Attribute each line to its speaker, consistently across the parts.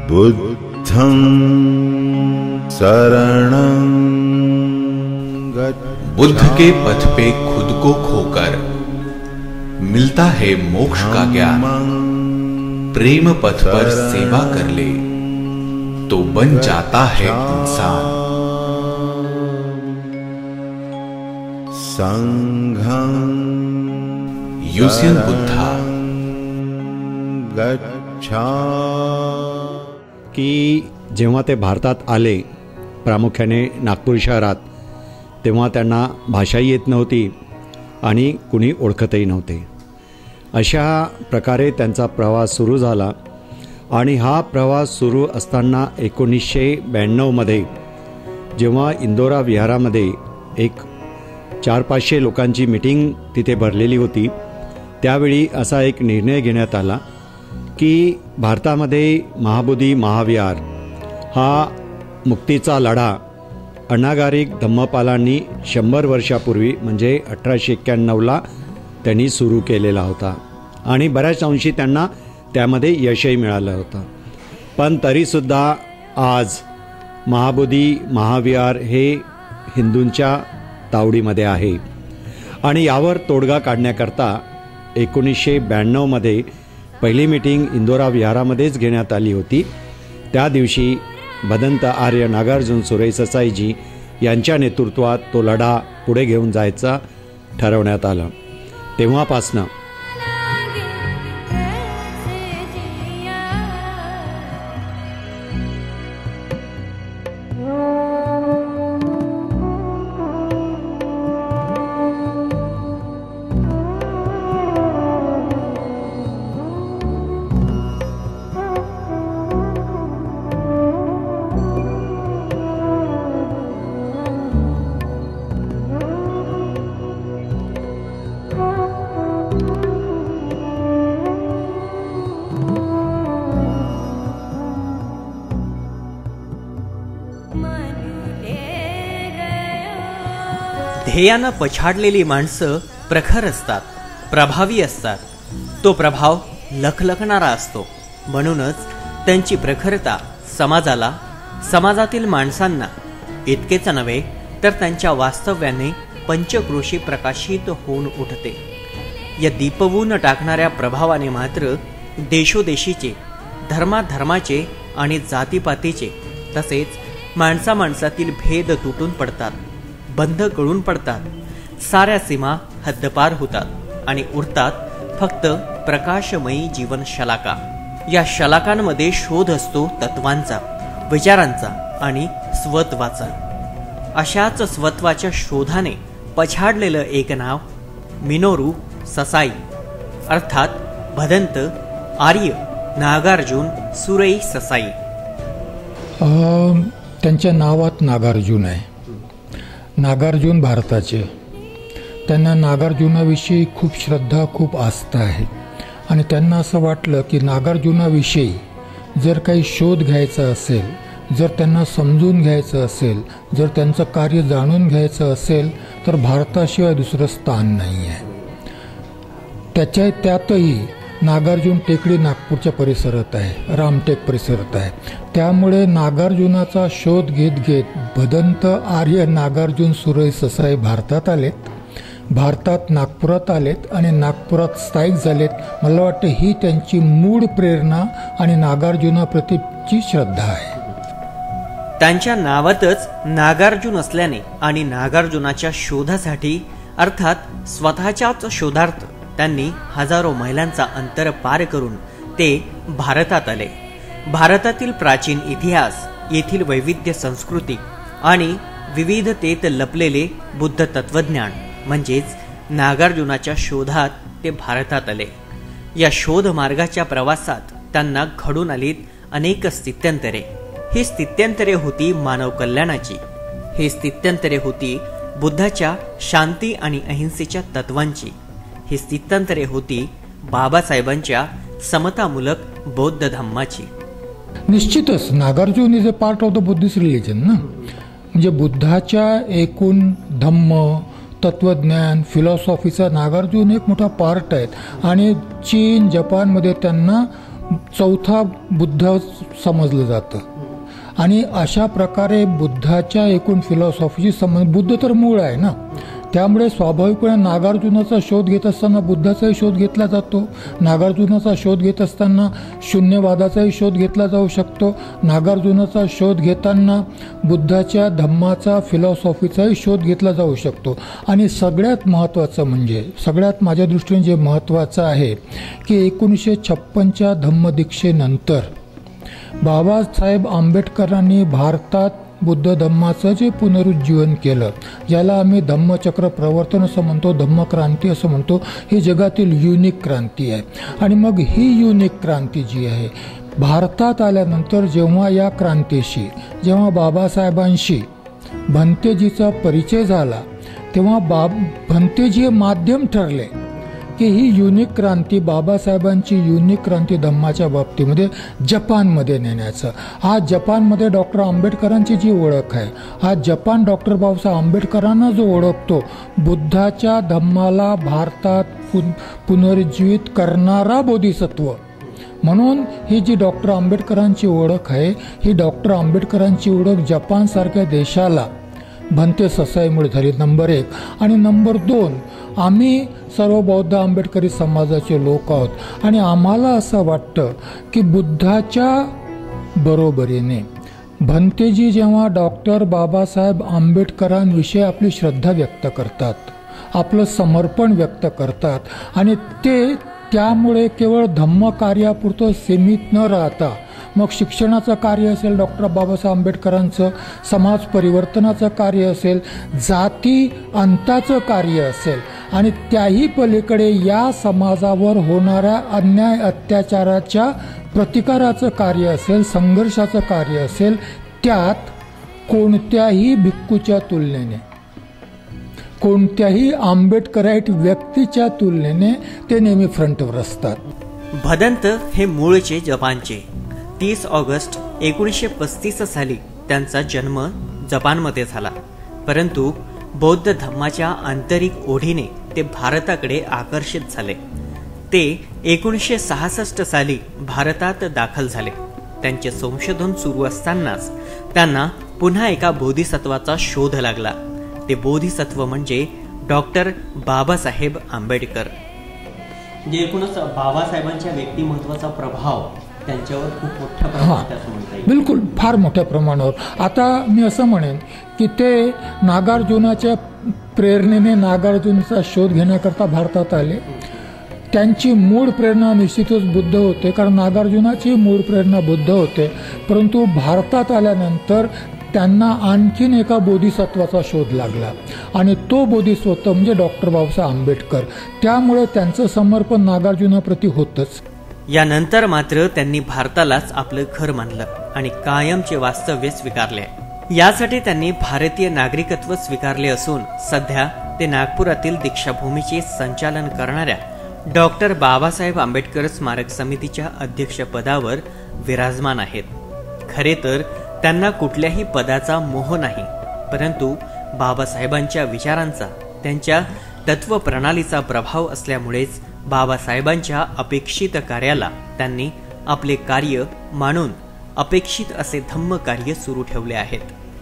Speaker 1: बुद्धं शरणं गच्छ।
Speaker 2: बुद्ध के पथ पे खुद को खोकर मिलता है मोक्ष का ज्ञान। प्रेम पथ पर सेवा कर ले तो बन जाता है इंसान।
Speaker 1: संघं
Speaker 2: युसियन बुद्धा
Speaker 1: गच्छा।
Speaker 3: की जेव्हा ते भारतात आले, प्रामुख्याने नागपूर शहरात, तेव्हा त्यांना भाषाही येत नव्हती आणि कुणी ओळखतही नव्हते. अशा प्रकारे त्यांचा प्रवास सुरू झाला आणि हा प्रवास सुरू असताना 1992मध्ये जेव्हा इंदोरा विहारामध्ये एक 400-500 लोकांची मीटिंग तिथे भरलेली होती, त्यावेळी असा एक निर्णय घेण्यात आला की भारतामध्ये महाबोधी महाविहार हा मुक्तीचा लढा अनागारिक धम्मपालांनी 100 वर्षापूर्वी म्हणजे 1891ला त्यांनी सुरू केलेला होता आणि बऱ्याच अंशी त्यांना त्यामध्ये यशही मिळालं होतं. पण तरीसुद्धा आज महाबोधी महाविहार हे हिंदूंच्या तावडीमध्ये आहे आणि यावर तोडगा काढण्याकरता 1992मध्ये पहिली मीटिंग इंदोरा विहारामध्येच घेण्यात आली होती. त्या दिवशी भदंत आर्य नागार्जुन सुरई ससाईजी यांच्या नेतृत्वात तो लढा पुढे घेऊन जायचा ठरवण्यात आलं. तेव्हापासनं
Speaker 4: ध्येयानं पछाडलेली माणसं प्रखर असतात, प्रभावी असतात. तो प्रभाव लखलखणारा असतो. म्हणूनच त्यांची प्रखरता समाजाला, समाजातील माणसांना इतकेच नव्हे तर त्यांच्या वास्तव्याने पंचक्रोशी प्रकाशित होऊन उठते. या दीपवून टाकणाऱ्या प्रभावाने मात्र देशोदेशीचे, धर्माधर्माचे आणि जातीपातीचे तसेच माणसा माणसातील भेद तुटून पडतात, बंध गळून पडतात. साऱ्या सीमा हद्दपार होतात आणि उरतात फक्त प्रकाशमयी जीवन शलाका. या शलाकांमध्ये शोध असतो तत्वांचा, विचारांचा आणि स्वत्वाचा. अशाच स्वत्वाच्या शोधाने पछाडलेलं एक नाव मिनोरू ससाई अर्थात भदंत आर्य नागार्जुन सुरई ससाई.
Speaker 5: त्यांच्या नावात नागार्जुन आहे. नागार्जुन भारताचे. त्यांना नागार्जुनाविषयी खूप श्रद्धा, खूप आस्था आहे आणि त्यांना असं वाटलं की नागार्जुनाविषयी जर काही शोध घ्यायचा असेल, जर त्यांना समजून घ्यायचं असेल, जर त्यांचं कार्य जाणून घ्यायचं असेल तर भारताशिवाय दुसरं स्थान नाही आहे. त्यातही नागार्जुन टेकडी नागपूरच्या परिसरात आहे, रामटेक परिसरात आहे. त्यामुळे नागार्जुनाचा शोध घेत घेत भदंत आर्य नागार्जुन सुरई ससाई भारतात आलेत, भारतात नागपुरात आलेत आणि नागपुरात स्थायिक झालेत. मला वाटतं ही त्यांची मूळ प्रेरणा आणि नागार्जुनाप्रतीची श्रद्धा आहे.
Speaker 4: त्यांच्या नावातच नागार्जुन असल्याने आणि नागार्जुनाच्या शोधासाठी अर्थात स्वतःच्याच शोधार्थ त्यांनी हजारो मैलांचा अंतर पार करून ते भारतात आले. भारतातील प्राचीन इतिहास, येथील वैविध्य संस्कृती आणि विविधतेत लपलेले बुद्ध तत्वज्ञान म्हणजेच नागार्जुनाच्या शोधात ते भारतात आले. या शोध मार्गाच्या प्रवासात त्यांना घडून आलीत अनेक स्थित्यंतरे. ही स्थित्यंतरे होती मानव कल्याणाची. ही स्थित्यंतरे होती बुद्धाच्या शांती आणि अहिंसेच्या तत्वांची. ही स्थित्यंतरे होती बाबासाहेबांच्या समतामूलक बौद्ध धम्माची.
Speaker 5: निश्चितच Nagarjuna is a part of the Buddhist religion ना. म्हणजे बुद्धाच्या एकूण धम्म, तत्वज्ञान, फिलॉसॉफीचा नागार्जुन एक मोठा पार्ट आहेत आणि चीन, जपानमध्ये त्यांना चौथा बुद्ध समजलं जातं आणि अशा प्रकारे बुद्धाच्या एकूण फिलॉसॉफीशी संबंध, बुद्ध तर मूळ आहे ना, त्यामुळे स्वाभाविकपणे नागार्जुनाचा शोध घेत असताना बुद्धाचाही शोध घेतला जातो. नागार्जुनाचा शोध घेत असताना शून्यवादाचाही शोध घेतला जाऊ शकतो. नागार्जुनाचा शोध घेताना बुद्धाच्या धम्माचा, फिलॉसॉफीचाही शोध घेतला जाऊ शकतो. आणि सगळ्यात महत्त्वाचं म्हणजे, सगळ्यात माझ्या दृष्टीने जे महत्त्वाचं आहे की 1956च्या धम्मदीक्षेनंतर बाबासाहेब आंबेडकरांनी भारतात बुद्ध धम्माचं जे पुनरुज्जीवन केलं, ज्याला आम्ही धम्मचक्र प्रवर्तन असं म्हणतो, धम्मक्रांती असं म्हणतो, ही जगातील युनिक क्रांती आहे. आणि मग ही युनिक क्रांती जी आहे भारतात आल्यानंतर, जेव्हा या क्रांतीशी, जेव्हा बाबासाहेबांशी भंतेजीचा परिचय झाला, तेव्हा भंतेजी हे माध्यम ठरले की ही युनिक क्रांती, बाबासाहेबांची युनिक क्रांती धम्माच्या बाबतीमध्ये जपानमध्ये नेण्याचं. आज जपानमध्ये डॉक्टर आंबेडकरांची जी ओळख आहे, आज जपान डॉक्टर बाबासाहेब आंबेडकरांना जो ओळखतो, बुद्धाच्या धम्माला भारतात पुनरुज्जीवित करणारा बोधिसत्व म्हणून ही जी डॉक्टर आंबेडकरांची ओळख आहे, ही डॉक्टर आंबेडकरांची ओळख जपानसारख्या देशाला भंते ससाईमुळे झाली, नंबर 1. आणि नंबर 2, आम्ही सर्व बौद्ध आंबेडकरी समाजाचे लोक आहोत आणि आम्हाला असं वाटतं की बुद्धाच्या बरोबरीने भंतेजी जेव्हा डॉक्टर बाबासाहेब आंबेडकरांविषयी आपली श्रद्धा व्यक्त करतात, आपलं समर्पण व्यक्त करतात आणि ते त्यामुळे केवळ धम्मकार्यापुरतं सीमित न राहता, मग शिक्षणाचं कार्य असेल डॉक्टर बाबासाहेब आंबेडकरांचं, समाज परिवर्तनाचं कार्य असेल, जाती अंताचं कार्य असेल आणि त्याही पलीकडे या समाजावर होणाऱ्या अन्याय अत्याचाराच्या प्रतिकाराचं कार्य असेल, संघर्षाचं कार्य असेल, त्यात कोणत्याही भिक्खूच्या तुलनेने, कोणत्याही आंबेडकराईट व्यक्तीच्या तुलनेने ते नेहमी फ्रंटवर असतात.
Speaker 4: भदंत हे मूळचे जपानचे. 30 ऑगस्ट 1935 साली त्यांचा जन्म जपानमध्ये झाला, परंतु बौद्ध धम्माच्या आंतरिक ओढीने ते भारताकडे आकर्षित झाले. ते 1966 साली भारतात दाखल झाले. त्यांचे संशोधन सुरू असतानाच त्यांना पुन्हा एका बोधिसत्वाचा शोध लागला. ते बोधिसत्व म्हणजे डॉक्टर बाबासाहेब आंबेडकर. जे एकूणच बाबासाहेबांच्या व्यक्तिमत्वाचा प्रभाव त्यांच्यावर खूप मोठ्या प्रमाणात,
Speaker 5: बिलकुल फार मोठ्या प्रमाणावर. आता मी असं म्हणेन की ते नागार्जुनाच्या प्रेरणेने नागार्जुनाचा शोध घेण्याकरता भारतात आले. त्यांची मूळ प्रेरणा निश्चितच बुद्ध होते, कारण नागार्जुनाची मूळ प्रेरणा बुद्ध होते, परंतु भारतात आल्यानंतर त्यांना आणखीन एका बोधिसत्वाचा शोध लागला आणि तो बोधिसत्व म्हणजे डॉक्टर बाबासाहेब आंबेडकर. त्यामुळे त्यांचं समर्पण नागार्जुनाप्रती होतच.
Speaker 4: यानंतर मात्र त्यांनी भारतालाच आपलं घर मानलं आणि कायमचे वास्तव्य स्वीकारले. यासाठी त्यांनी भारतीय नागरिकत्व स्वीकारले असून सध्या ते नागपुरातील दीक्षाभूमीचे संचालन करणाऱ्या डॉक्टर बाबासाहेब आंबेडकर स्मारक समितीच्या अध्यक्षपदावर विराजमान आहेत. खरे तर त्यांना कुठल्याही पदाचा मोह नाही, परंतु बाबासाहेबांच्या विचारांचा, त्यांच्या तत्वप्रणालीचा प्रभाव असल्यामुळेच बाबासाहेबांच्या अपेक्षित कार्याला त्यांनी आपले कार्य मानून अपेक्षित असे धम्मकार्य सुरू ठेवले आहेत.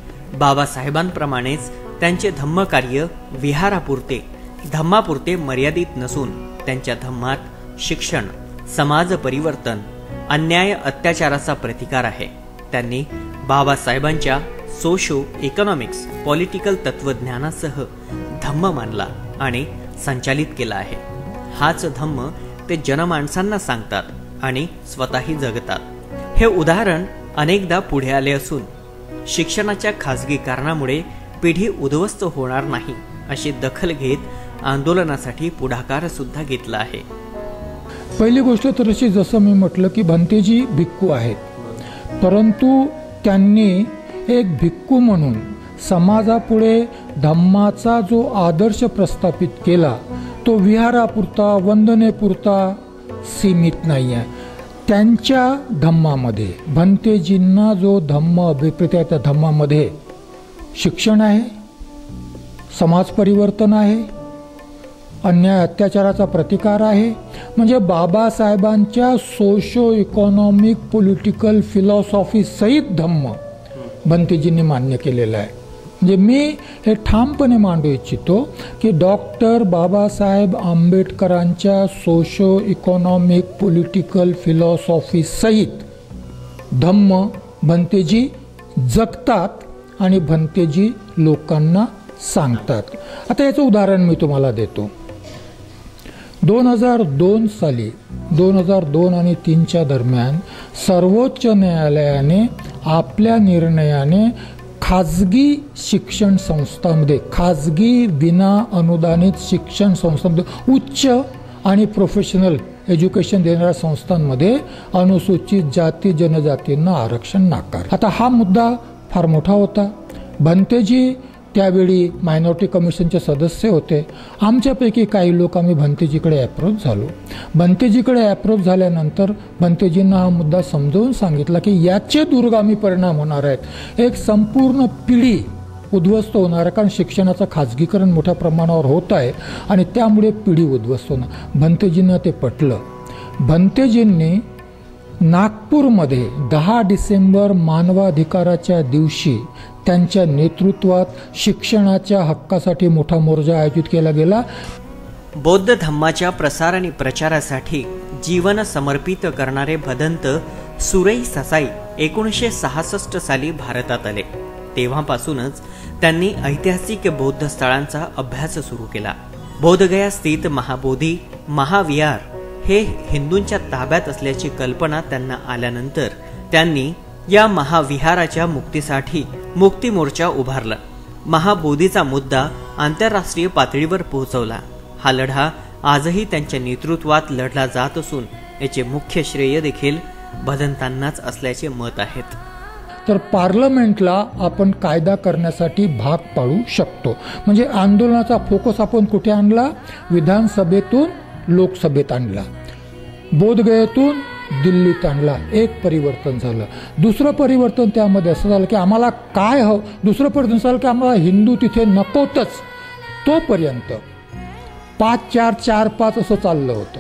Speaker 4: बाबासाहेबांप्रमाणेच त्यांचे धम्मकार्य विहारापुरते, धम्मापुरते मर्यादित नसून त्यांच्या धम्मात शिक्षण, समाज परिवर्तन, अन्याय अत्याचाराचा प्रतिकार आहे. त्यांनी बाबासाहेबांच्या सोशो इकॉनॉमिक्स पॉलिटिकल तत्वज्ञानासह धम्म मानला आणि संचालित केला आहे. हाच धम्म ते जनमानसांना सांगतात आणि स्वतःही जगतात. हे उदाहरण अनेकदा पुढे आले असून शिक्षणाच्या खासगीकरणामुळे पिढी उद्ध्वस्त होणार नाही अशी दखल घेत आंदोलनासाठी पुढाकार सुद्धा घेतला आहे.
Speaker 5: पहिली गोष्ट तर अशी, जसं मी म्हटलं की भंतेजी भिक्खू आहेत, परंतु त्यांनी एक भिक्खू म्हणून समाजापुढे धम्माचा जो आदर्श प्रस्थापित केला तो विहारापुरता, वंदनेपुरता सीमित नाही आहे. त्यांच्या धम्मामध्ये, भंतेजींना जो धम्म अभिप्रेत आहे त्या धम्मामध्ये शिक्षण आहे, समाज परिवर्तन आहे, अन्याय अत्याचाराचा प्रतिकार आहे. म्हणजे बाबासाहेबांच्या सोशो इकॉनॉमिक पॉलिटिकल फिलॉसॉफी सहित धम्म भंतेजींनी मान्य केलेला आहे. म्हणजे मी हे ठामपणे मांडू इच्छितो की डॉक्टर बाबासाहेब आंबेडकरांच्या सोशो इकॉनॉमिक पॉलिटिकल फिलॉसॉफी सहित धम्म भंतेजी जगतात आणि भंतेजी लोकांना सांगतात. आता याचं उदाहरण मी तुम्हाला देतो. 2002 साली 2002 आणि 2003च्या दरम्यान सर्वोच्च न्यायालयाने आपल्या निर्णयाने खाजगी शिक्षण संस्थांमध्ये, खाजगी विना अनुदानित शिक्षण संस्थांमध्ये, उच्च आणि प्रोफेशनल एज्युकेशन देणाऱ्या संस्थांमध्ये अनुसूचित जाती जनजातींना आरक्षण नाकार. आता हा मुद्दा फार मोठा होता. भंतेजी त्यावेळी मायनॉरिटी कमिशनचे सदस्य होते. आमच्यापैकी काही लोक आम्ही भंतेजीकडे अप्रोच झालो. भंतेजीकडे अप्रोच झाल्यानंतर भंतेजींना हा मुद्दा समजावून सांगितला की याचे दूरगामी परिणाम होणार आहेत. एक संपूर्ण पिढी उद्ध्वस्त होणार आहे, कारण शिक्षणाचं खाजगीकरण मोठ्या प्रमाणावर होत आहे आणि त्यामुळे पिढी उद्ध्वस्त होणार. भंतेजींना ते पटलं. भंतेजींनी नागपूरमध्ये 10 डिसेंबर मानवाधिकाराच्या दिवशी त्यांच्या नेतृत्वात शिक्षणाच्या हक्कासाठी मोठा मोर्चा आयोजित केला गेला.
Speaker 4: बौद्ध धम्माच्या प्रसार आणि प्रचारासाठी जीवन समर्पित करणारे भदंत सुरई ससाई 1966 साली भारतात आले. तेव्हापासूनच त्यांनी ऐतिहासिक बौद्ध स्थळांचा अभ्यास सुरू केला. बोधगया स्थित महाबोधी महाविहार हे हिंदूंच्या ताब्यात असल्याची कल्पना त्यांना आल्यानंतर त्यांनी या महाविहाराच्या मुक्तीसाठी मुक्ती मोर्चा उभारला. महाबोधीचा मुद्दा आंतरराष्ट्रीय पातळीवर पोहोचवला. हा लढा आजही त्यांच्या नेतृत्वात लढला जात असून याचे मुख्य श्रेय देखील भदंतांनाच असल्याचे मत आहेत.
Speaker 5: तर पार्लमेंटला आपण कायदा करण्यासाठी भाग पाडू शकतो. म्हणजे आंदोलनाचा फोकस आपण कुठे आणला? विधानसभेतून लोकसभेत आणला, बोधगयेतून दिल्लीत आणला. एक परिवर्तन झालं. दुसरं परिवर्तन त्यामध्ये असं झालं की आम्हाला काय हवं. दुसरं परिवर्तन झालं की आम्हाला हिंदू तिथे नकोतच. तोपर्यंत 5-4-4-5 असं चाललं होतं.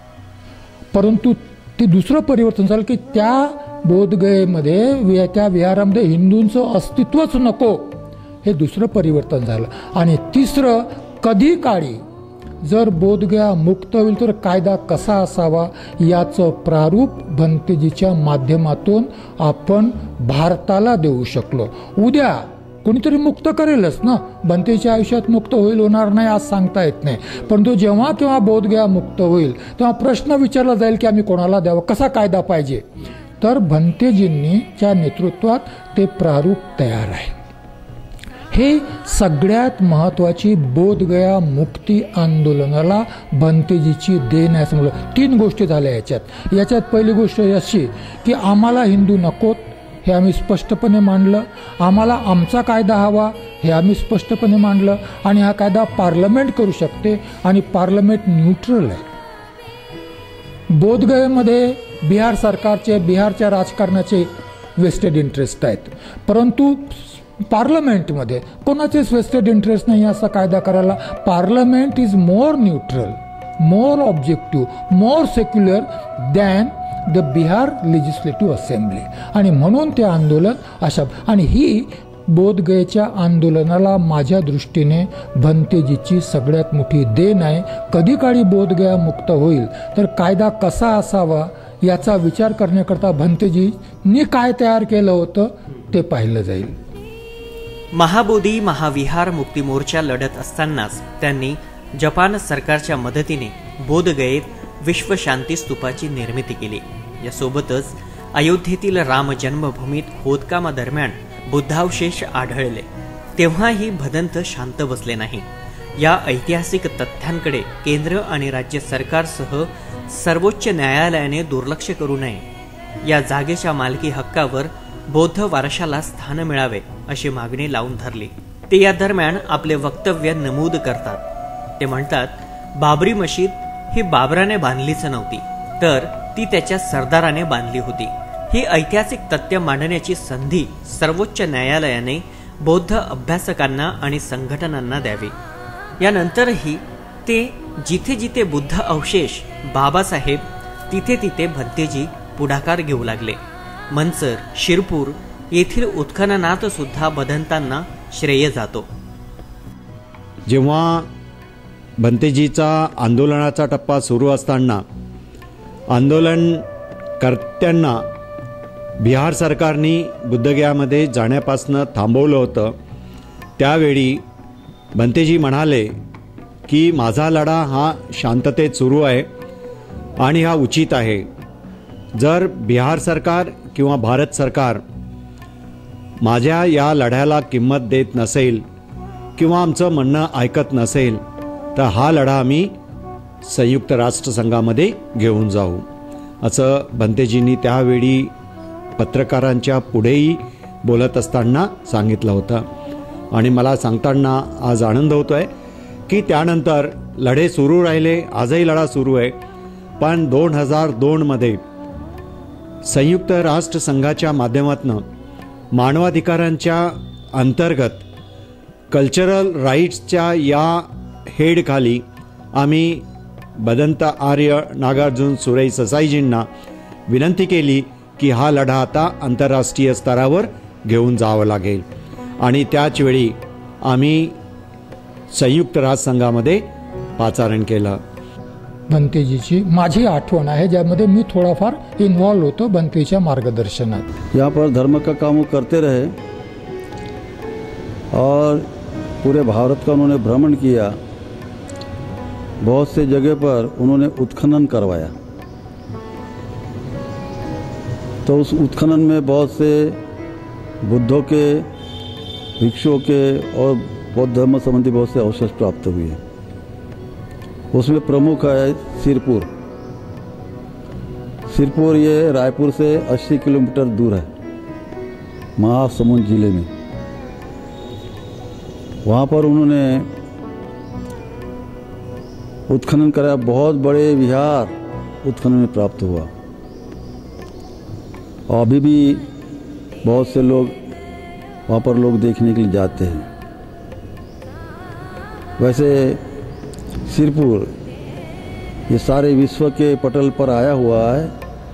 Speaker 5: परंतु ते दुसरं परिवर्तन झालं की त्या बोधगयेमध्ये, त्या विहारामध्ये हिंदूंचं अस्तित्वच नको, हे दुसरं परिवर्तन झालं. आणि तिसरं, कधी काळी जर बोधगया मुक्त होईल तर कायदा कसा असावा याचं प्रारूप भंतेजीच्या माध्यमातून आपण भारताला देऊ शकलो. उद्या कोणीतरी मुक्त करेलच ना. भंतेच्या आयुष्यात मुक्त होईल होणार नाही आज सांगता येत नाही. परंतु जेव्हा केव्हा बोधगया मुक्त होईल तेव्हा प्रश्न विचारला जाईल की आम्ही कोणाला द्यावं, कसा कायदा पाहिजे. तर भंतेजींच्या नेतृत्वात ते प्रारूप तयार आहे. हे सगळ्यात महत्त्वाची बोधगया मुक्ती आंदोलनाला भंतेजीची देण आहे. समजलं 3 गोष्टी झाल्या याच्यात. पहिली गोष्ट अशी की आम्हाला हिंदू नकोत हे आम्ही स्पष्टपणे मांडलं. आम्हाला आमचा कायदा हवा हे आम्ही स्पष्टपणे मांडलं. आणि हा कायदा पार्लमेंट करू शकते आणि पार्लमेंट न्यूट्रल आहे. बोधगयेमध्ये बिहार सरकारचे, बिहारच्या राजकारणाचे वेस्टेड इंटरेस्ट आहेत. परंतु पार्लमेंटमध्ये कोणाचेच वेस्टेड इंटरेस्ट नाही असा कायदा करायला. Parliament is more neutral, more objective, more secular than the Bihar legislative assembly. आणि म्हणून ते आंदोलन अशा, आणि ही बोधगयेच्या आंदोलनाला माझ्या दृष्टीने भंतेजीची सगळ्यात मोठी देण आहे. कधी काळी बोधगया मुक्त होईल तर कायदा कसा असावा याचा विचार करण्याकरता भंतेजींनी काय तयार केलं होतं ते पाहिलं जाईल.
Speaker 4: महाबोधी महाविहार मुक्ती मोर्चा लढत असतानाच त्यांनी जपान सरकारच्या मदतीने बोधगयेत विश्व शांती स्तूपाची निर्मिती केली. यासोबतच अयोध्येतील राम जन्मभूमीत खोदकामादरम्यान बुद्धावशेष आढळले. तेव्हाही भदंत शांत बसले नाही. या ऐतिहासिक तथ्यांकडे केंद्र आणि राज्य सरकारसह सर्वोच्च न्यायालयाने दुर्लक्ष करू नये. या जागेच्या मालकी हक्कावर बौद्ध वारशाला स्थान मिळावे अशी मागणी लावून धरली. ते या दरम्यान आपले वक्तव्य नमूद करतात. ते म्हणतात, बाबरी मशीद ही बाबराने बांधलीच नव्हती, तर ती त्याच्या सरदाराने बांधली होती. ही ऐतिहासिक तथ्य मांडण्याची संधी सर्वोच्च न्यायालयाने बौद्ध अभ्यासकांना आणि संघटनांना द्यावी. यानंतरही ते जिथे जिथे बुद्ध अवशेष बाबासाहेब तिथे तिथे भंतेजी पुढाकार घेऊ लागले. मंचर, शिरपूर येथील उत्खननात सुद्धा बदंतांना श्रेय जातो.
Speaker 3: जेव्हा भंतेजीचा आंदोलनाचा टप्पा सुरू असताना आंदोलनकर्त्यांना बिहार सरकारने बुद्धगयामध्ये जाण्यापासून थांबवलं होतं. त्यावेळी भंतेजी म्हणाले की माझा लढा हा शांततेत सुरू आहे आणि हा उचित आहे. जर बिहार सरकार किंवा भारत सरकार माझ्या या लढ्याला किंमत देत नसेल किंवा आमचं म्हणणं ऐकत नसेल तर हा लढा आम्ही संयुक्त राष्ट्रसंघामध्ये घेऊन जाऊ, असं भंतेजींनी त्यावेळी पत्रकारांच्या पुढेही बोलत असताना सांगितलं होतं. आणि मला सांगताना आज आनंद होतो आहे की त्यानंतर लढे सुरू राहिले, आजही लढा सुरू आहे. पण 2002मध्ये संयुक्त राष्ट्रसंघाच्या माध्यमातून मानवाधिकारांच्या अंतर्गत कल्चरल राईट्सच्या या हेडखाली आम्ही बदंत आर्य नागार्जुन सुरई ससाईजींना विनंती केली की हा लढा आता आंतरराष्ट्रीय स्तरावर घेऊन जावं लागेल. आणि त्याच वेळी आम्ही संयुक्त राष्ट्रसंघामध्ये पाचारण केलं.
Speaker 5: बंतेजीची माझी आठवण आहे ज्यामध्ये मी थोडाफार इन्वॉल्व होतो बंतेच्या मार्गदर्शनात.
Speaker 1: यहाँ पर धर्म का काम वो करते रहे और पूरे भारत का उन्होंने भ्रमण किया. बहुत से जगह पर उन्होंने उत्खनन करवाया. तो उस उत्खनन में बहुत से बुद्धों के, भिक्षुओं के और बौद्ध धर्म संबंधी बहुत से अवशेष प्राप्त हुए. उसमें प्रमुख है सिरपुर. सिरपुर ये रायपुर से 80 किलोमीटर दूर है, महासमुंद जिले में. वहाँ पर उन्होंने उत्खनन कराया. बहुत बड़े विहार उत्खनन में प्राप्त हुआ. और अभी भी बहुत से लोग वहाँ पर लोग देखने के लिए जाते हैं. वैसे सिरपुर ये सारे विश्व के पटल पर आया हुआ है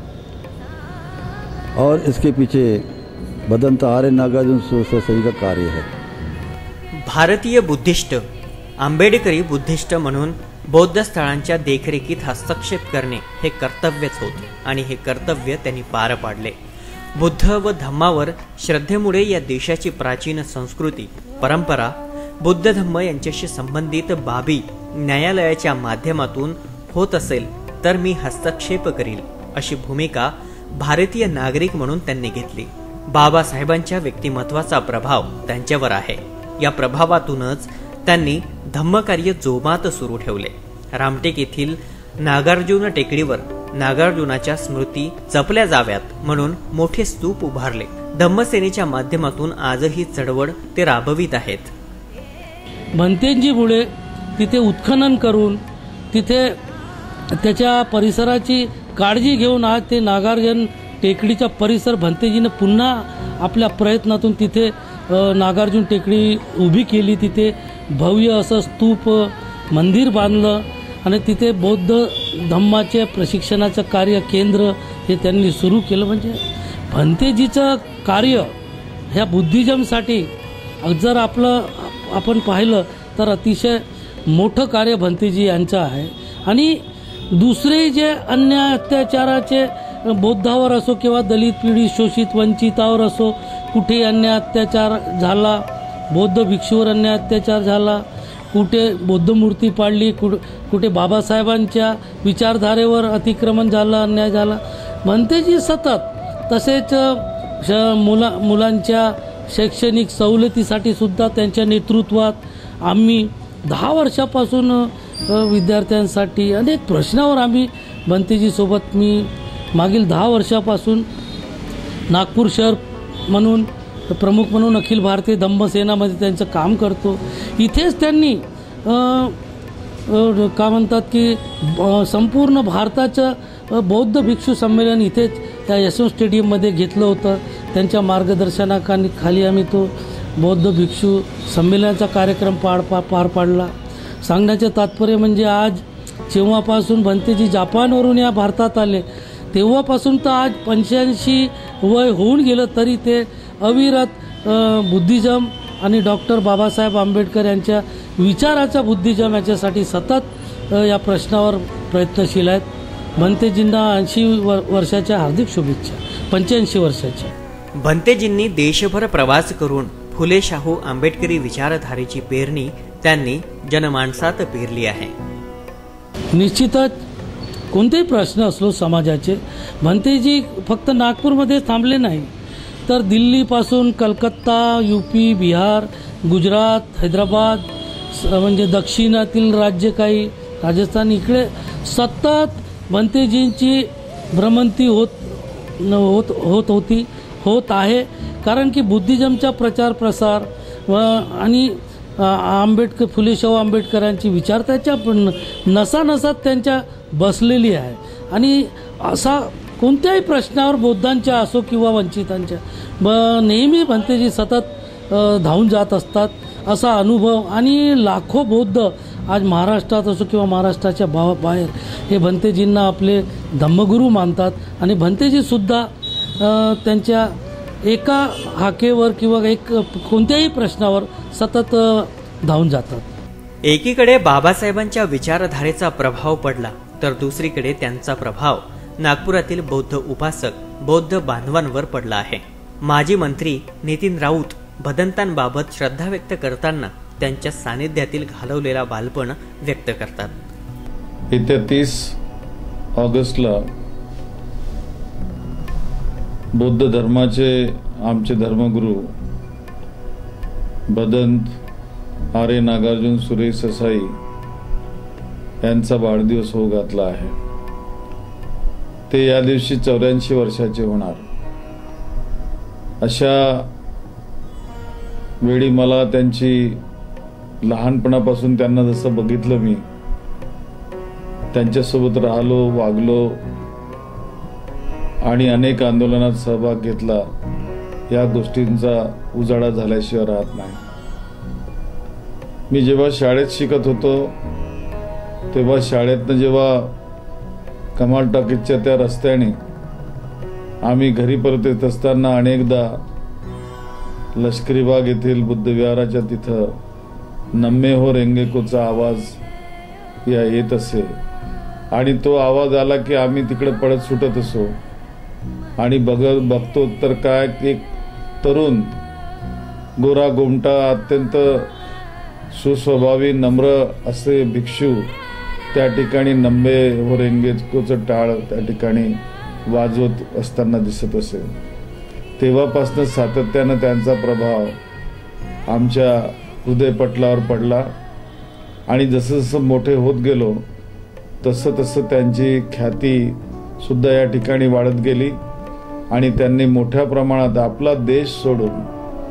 Speaker 1: और इसके पीछे बदंत आर्य नागार्जुन सुरई का कार्य है.
Speaker 4: भारतीय बुद्धिस्ट, आंबेडकरी बुद्धिस्ट म्हणून बौद्ध स्थळांच्या देखरेखीत हस्तक्षेप करणे हे कर्तव्यच होते आणि हे कर्तव्य त्यांनी पार पाडले. बुद्ध व धम्मावर श्रद्धेमुळे या देशाची प्राचीन संस्कृती, परंपरा, बुद्ध धम्म यांच्याशी संबंधित बाबी न्यायालयाच्या माध्यमातून होत असेल तर मी हस्तक्षेप करील अशी भूमिका भारतीय नागरिक म्हणून त्यांनी घेतली. बाबासाहेबांच्या व्यक्तिमत्वाचा प्रभाव त्यांच्यावर आहे. या प्रभावातूनच त्यांनी धम्मकार्य जोमात सुरू ठेवले. रामटेक येथील नागार्जुन टेकडीवर नागार्जुनाच्या स्मृती जपल्या जाव्यात म्हणून मोठे स्तूप उभारले. धम्मसेनेच्या माध्यमातून आजही चळवळ ते राबवित आहेत.
Speaker 6: भंतेजीमुळे तिथे उत्खनन करून तिथे त्याच्या परिसराची काळजी घेऊन आज ते नागार्जुन टेकडीचा परिसर भंतेजीने पुन्हा आपल्या प्रयत्नातून तिथे नागार्जुन टेकडी उभी केली. तिथे भव्य असं स्तूप मंदिर बांधलं आणि तिथे बौद्ध धम्माचे प्रशिक्षणाचं कार्य केंद्र हे त्यांनी सुरू केलं. म्हणजे भंतेजीचं कार्य ह्या बुद्धिझमसाठी जर आपण पाहिलं तर अतिशय मोठं कार्य भंतेजी यांचं आहे. आणि दुसरे जे अन्याय अत्याचाराचे बौद्धावर असो किंवा दलित पीडित शोषित वंचितावर असो कुठे अन्याय अत्याचार झाला, बौद्ध भिक्षूवर अन्याय अत्याचार झाला, कुठे बौद्ध मूर्ती पाडली, कुठे बाबासाहेबांच्या विचारधारेवर अतिक्रमण झालं, अन्याय झाला. भंतेजी सतत तसेच मुलांच्या शैक्षणिक सवलतीसाठी सुद्धा त्यांच्या नेतृत्वात आम्ही 10 वर्षापासून विद्यार्थ्यांसाठी अनेक प्रश्नावर आम्ही भंतेजीसोबत मी मागील 10 वर्षापासून नागपूर शहर म्हणून प्रमुख म्हणून अखिल भारतीय धम्मसेनामध्ये त्यांचं काम करतो. इथेच त्यांनी काय म्हणतात की संपूर्ण भारताचं बौद्ध भिक्षू संमेलन इथेच त्या यशवंत स्टेडियममध्ये घेतलं होतं. त्यांच्या मार्गदर्शनाखाली आम्ही तो बौद्ध भिक्षू संमेलनाचा कार्यक्रम पार पाडला. सांगण्याचे तात्पर्य म्हणजे आज जेव्हापासून भंतेजी जापानवरून या भारतात आले तेव्हापासून तर आज 85 वय होऊन गेलं तरी ते अविरत बुद्धिझम आणि डॉक्टर बाबासाहेब आंबेडकर यांच्या विचाराचा बुद्धिझम याच्यासाठी सतत या प्रश्नावर प्रयत्नशील आहेत. भंतेजींना 80 वर्षाच्या हार्दिक शुभेच्छा. 85 वर्षाच्या.
Speaker 4: भंतेजींनी देशभर प्रवास करून फुले शाहू आंबेडकरी विचारधारेची पेरणी त्यांनी जनमानसात पेरली आहे.
Speaker 6: निश्चितच कोणतेही प्रश्न असलो समाजाचे, भंतेजी फक्त नागपूरमध्ये थांबले नाही तर दिल्लीपासून कलकत्ता, UP, बिहार, गुजरात, हैदराबाद म्हणजे दक्षिणातील राज्य काही राजस्थान इकडे सतत भंतेजींची भ्रमंती होत आहे. कारण की बुद्धिझमचा प्रचार प्रसार आणि फुले शाहू आंबेडकरांची विचार त्याच्या नसानसात त्यांच्या बसलेली आहे. आणि असा कोणत्याही प्रश्नावर बौद्धांच्या असो किंवा वंचितांच्या नेहमी भंतेजी सतत धावून जात असतात असा अनुभव. आणि लाखो बौद्ध आज महाराष्ट्रात असो किंवा महाराष्ट्राच्या बाहेर हे भंतेजींना आपले धम्मगुरू मानतात. आणि भंतेजीसुद्धा त्यांच्या एका हाकेवर किंवा कोणत्याही प्रश्नावर सतत धावून जातात.
Speaker 4: एकीकडे बाबासाहेबांच्या विचारधारेचा प्रभाव पडला तर दुसरीकडे त्यांचा प्रभाव नागपुरातील बौद्ध उपासक, बौद्ध बांधवांवर पडला आहे. माजी मंत्री नितीन राऊत भदंतांबाबत श्रद्धा व्यक्त करताना त्यांच्या सानिध्यातील घालवलेला बालपण व्यक्त करतात.
Speaker 7: येत्या 30 ऑगस्टला बौद्ध धर्माचे आमचे धर्मगुरू भदंत आर्य नागार्जुन सुरेश ससाई यांचा वाढदिवस होऊ घातला आहे. ते या दिवशी 84 वर्षाचे होणार. अशा वेळी मला त्यांची लहानपणापासून त्यांना जसं बघितलं, मी त्यांच्यासोबत राहिलो, वागलो आणि अनेक आंदोलनात सहभाग घेतला, या गोष्टींचा उजाळा झाल्याशिवाय राहत नाही. मी जेव्हा शाळेत शिकत होतो तेव्हा शाळेतनं जेव्हा कमाल टॉकीजच्या त्या रस्त्याने आम्ही घरी परत येत असताना अनेकदा लष्करी बाग येथील बुद्ध विहाराच्या तिथं नम्मे हो रेंगे कोचा आवाज या येत असे. आणि तो आवाज आला की आम्ही तिकडे पळत सुटत असो. आणि बघतो तर काय, एक तरुण गोरा गोमटा अत्यंत सुस्वभावी नम्र असे भिक्षू त्या ठिकाणी नम्मे हो रेंगे कोचं टाळ त्या ठिकाणी वाजवत असताना दिसत असे. तेव्हापासून सातत्यानं त्यांचा प्रभाव आमच्या हृदयपटलावर पडला. आणि जसं जसं मोठे होत गेलो तसं तसं त्यांची ख्याती सुद्धा या ठिकाणी वाढत गेली. आणि त्यांनी मोठ्या प्रमाणात आपला देश सोडून,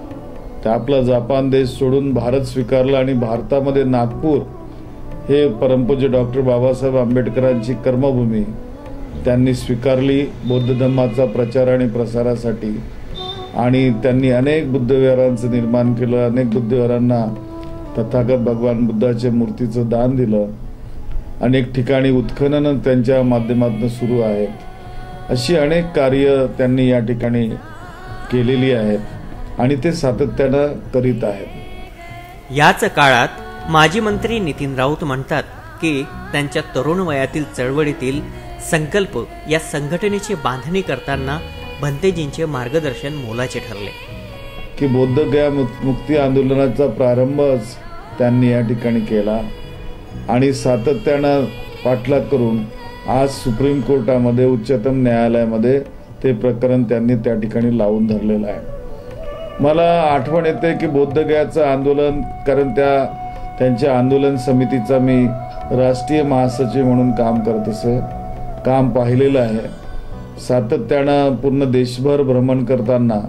Speaker 7: आपला जापान देश सोडून भारत स्वीकारला. आणि भारतामध्ये नागपूर हे परमपूज्य डॉक्टर बाबासाहेब आंबेडकरांची कर्मभूमी त्यांनी स्वीकारली बौद्ध धर्माचा प्रचार आणि प्रसारासाठी. आणि त्यांनी अनेक बुद्धविहारांचं निर्माण केलं, अनेक बुद्धविहारांना तथागत भगवान बुद्धाच्या मूर्तीचं दान दिलं. अनेक ठिकाणी उत्खनन त्यांच्या माध्यमातून सुरू आहेत. अशी अनेक कार्य त्यांनी या ठिकाणी केलेली आहेत आणि ते सातत्यानं करीत आहेत.
Speaker 4: याच काळात माजी मंत्री नितीन राऊत म्हणतात की त्यांच्या तरुण वयातील चळवळीतील संकल्प या संघटनेची बांधणी करताना भंतेजींचे मार्गदर्शन मोलाचे ठरले.
Speaker 7: की बौद्ध गया मुक्ती आंदोलनाचा प्रारंभच त्यांनी या ठिकाणी केला आणि सातत्यानं पाठलाग करून आज सुप्रीम कोर्टामध्ये, उच्चतम न्यायालयामध्ये ते प्रकरण त्यांनी त्या ठिकाणी लावून धरलेलं आहे. मला आठवण येते की बौद्ध गयाचं आंदोलन, कारण त्यांच्या आंदोलन समितीचा मी राष्ट्रीय महासचिव म्हणून काम करत असे, काम पाहिलेलं आहे. सातत्यानं पूर्ण देशभर भ्रमण करताना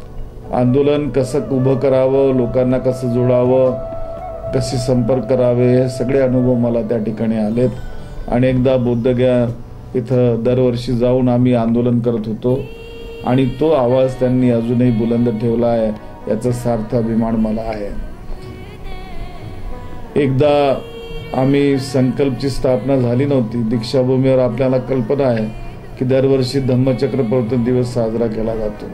Speaker 7: आंदोलन कसं उभं करावं, लोकांना कसं जोडावं, कसे संपर्क करावे, हे सगळे अनुभव मला त्या ठिकाणी आलेत. अनेकदा बोधगया इथं दरवर्षी जाऊन आम्ही आंदोलन करत होतो आणि तो आवाज त्यांनी अजूनही बुलंद ठेवला आहे, याचा सार्थ अभिमान मला आहे. एकदा आम्ही संकल्पची स्थापना झाली नव्हती. दीक्षाभूमीवर आपल्याला कल्पना आहे की दरवर्षी धम्मचक्र प्रवर्तन दिवस साजरा केला जातो